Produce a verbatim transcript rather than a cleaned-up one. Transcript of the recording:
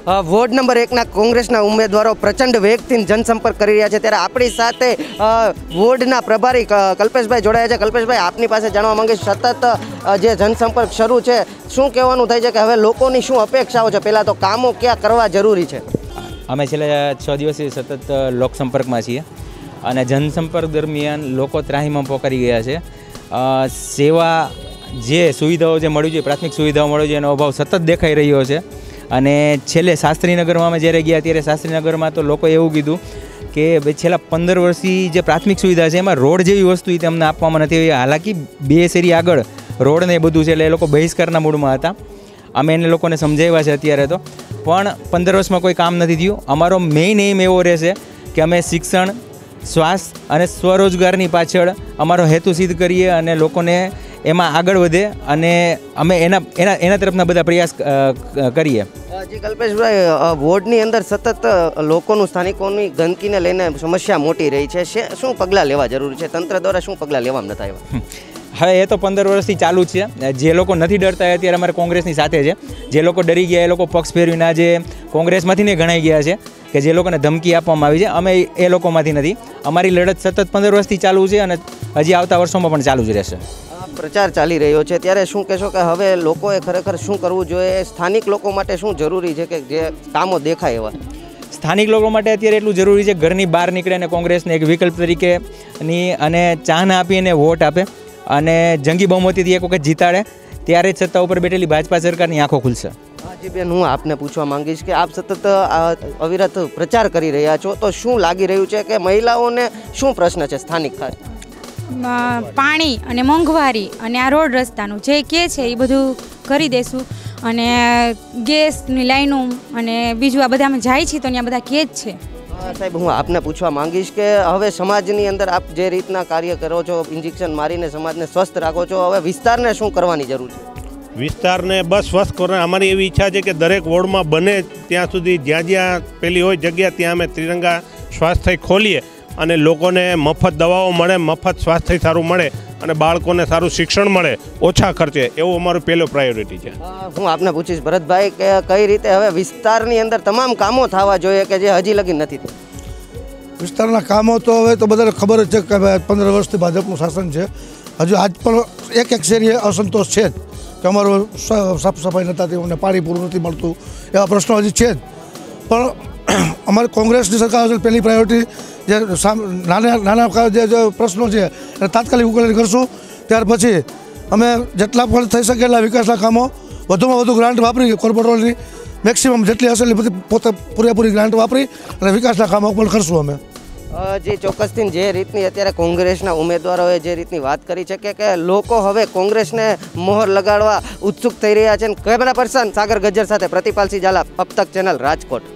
Ward number એકના કોંગ્રેસના ઉમેદવારો પ્રચંડ વેગથી જનસંપર્ક કરી રહ્યા છે, ત્યારે આપણી સાથે વોર્ડના પ્રભારી કલ્પેશભાઈ જોડાયા છે। કલ્પેશભાઈ, આપની પાસે જાણવા માંગીશ, સતત જે જનસંપર્ક શરૂ છે, શું કહેવાનું થાય છે કે હવે લોકોની શું અપેક્ષાઓ છે? પહેલાં તો કામો ક્યાં કરવા જરૂરી છે? અમે છેલ્લા છ દિવસથી સતત લોકસંપર્કમાં છીએ અને જનસંપર્ક દરમિયાન લોકો ત્રાહીમાં પોકારી ગયા છે। સેવા જે સુવિધાઓ જે મળવી જોઈએ, પ્રાથમિક સુવિધાઓ મળવી જોઈએ, એનો અભાવ સતત દેખાઈ રહ્યો છે। અને છેલ્લે શાસ્ત્રીનગરમાં અમે જ્યારે ગયા ત્યારે શાસ્ત્રીનગરમાં તો લોકોએ એવું કીધું કે ભાઈ છેલ્લા પંદર વર્ષથી જે પ્રાથમિક સુવિધા છે એમાં રોડ જેવી વસ્તુ તેમને આપવામાં નથી આવી। હાલાકી બે શેરી આગળ રોડ ને એ બધું છે, એટલે એ લોકો બહિષ્કારના મૂડમાં હતા। અમે એને લોકોને સમજાવ્યા છે અત્યારે તો, પણ પંદર વર્ષમાં કોઈ કામ નથી થયું। અમારો મેઇન એમ એવો રહેશે કે અમે શિક્ષણ, સ્વાસ્થ્ય અને સ્વરોજગારની પાછળ અમારો હેતુ સિદ્ધ કરીએ અને લોકોને એમાં આગળ વધે અને અમે એના એના એના તરફના બધા પ્રયાસ કરીએ। જી કલ્પેશભાઈ, વોર્ડની અંદર સતત લોકોનું, સ્થાનિકોની ગંદકીને લઈને સમસ્યા મોટી રહી છે, શું પગલાં લેવા જરૂરી છે? તંત્ર દ્વારા શું પગલાં લેવામાં નથી આવ્યા? હવે એ તો પંદર વર્ષથી ચાલુ છે। જે લોકો નથી ડરતા એ અત્યારે અમારે કોંગ્રેસની સાથે છે। જે લોકો ડરી ગયા એ લોકો પક્ષ ફેરવીને આજે કોંગ્રેસમાંથી ને ગણાઈ ગયા છે કે જે લોકોને ધમકી આપવામાં આવી છે, અમે એ લોકોમાંથી નથી। અમારી લડત સતત પંદર વર્ષથી ચાલુ છે અને હજી આવતા વર્ષોમાં પણ ચાલુ જ રહેશે। પ્રચાર ચાલી રહ્યો છે, ત્યારે શું કહેશો કે હવે લોકોએ ખરેખર શું કરવું જોઈએ? સ્થાનિક લોકો માટે શું જરૂરી છે કે જે કામો દેખાય એવા? સ્થાનિક લોકો માટે અત્યારે એટલું જરૂરી છે ઘરની બહાર નીકળે અને કોંગ્રેસને એક વિકલ્પ તરીકેની અને ચાહના આપીને વોટ આપે અને જંગી બહુમતીથી એક વખત જીતાડે, ત્યારે જ સત્તા ઉપર બેઠેલી ભાજપા સરકારની આંખો ખુલશે। જી બેન, હું આપને પૂછવા માંગીશ કે આપ સતત અવિરત પ્રચાર કરી રહ્યા છો, તો શું લાગી રહ્યું છે કે મહિલાઓને શું પ્રશ્ન છે સ્થાનિક ખાસ? પાણી અને મોંઘવારી અને આ રોડ રસ્તાનું જે કે છે એ બધું કરી દેશું, અને ગેસની લાઈનો અને બીજું આ બધા અમે જાય છીએ તો ત્યાં બધા કે જ છે। સાહેબ, હું આપને પૂછવા માંગીશ કે હવે સમાજની અંદર આપ જે રીતના કાર્ય કરો છો, ઇન્જેક્શન મારીને સમાજને સ્વસ્થ રાખો છો, હવે વિસ્તારને શું કરવાની જરૂર છે? વિસ્તારને બસ સ્વસ્થ કરવા અમારી એવી ઈચ્છા છે કે દરેક વોર્ડમાં બને ત્યાં સુધી જ્યાં જ્યાં પેલી હોય જગ્યા ત્યાં અમે ત્રિરંગા સ્વાસ્થ્ય ખોલીએ અને લોકોને મફત દવાઓ મળે, મફત સ્વાસ્થ્ય સારું મળે અને બાળકોને સારું શિક્ષણ મળે ઓછા ખર્ચે, એવું અમારું પહેલો પ્રાયોરિટી છે। હું આપને પૂછીશ ભરતભાઈ કે કઈ રીતે હવે વિસ્તારની અંદર તમામ કામો થવા જોઈએ કે જે હજી લગી નથી થયા? વિસ્તારના કામો તો હવે તો બધાને ખબર જ છે કે પંદર વર્ષથી ભાજપનું શાસન છે, હજુ આજ પણ એક એક શેરીએ અસંતોષ છે જ કે અમારું સાફ સફાઈ નથી થતી, અમને પાણી પૂરું નથી મળતું, એવા પ્રશ્નો હજી છે જ। પણ અમારી કોંગ્રેસની સરકાર પહેલી પ્રાયોરિટી જે નાના નાના જે પ્રશ્નો છે એને તાત્કાલિક ઉકેલ કરશું। ત્યાર પછી અમે જેટલા પણ થઈ શકે એટલા વિકાસના કામો વધુમાં વધુ ગ્રાન્ટ વાપરી, કોર્પોરેટરની મેક્સિમમ જેટલી હશે એટલી બધી પોતે પૂરેપૂરી ગ્રાન્ટ વાપરી અને વિકાસના કામો પણ કરશું અમે। જે ચોક્કસથી જે રીતની અત્યારે કોંગ્રેસના ઉમેદવારોએ જે રીતની વાત કરી છે કે કે લોકો હવે કોંગ્રેસને મોહર લગાડવા ઉત્સુક થઈ રહ્યા છે। કેમેરા પર્સન સાગર ગજ્જર સાથે પ્રતિપાલસિંહ ઝાલા, અબ તક ચેનલ, રાજકોટ।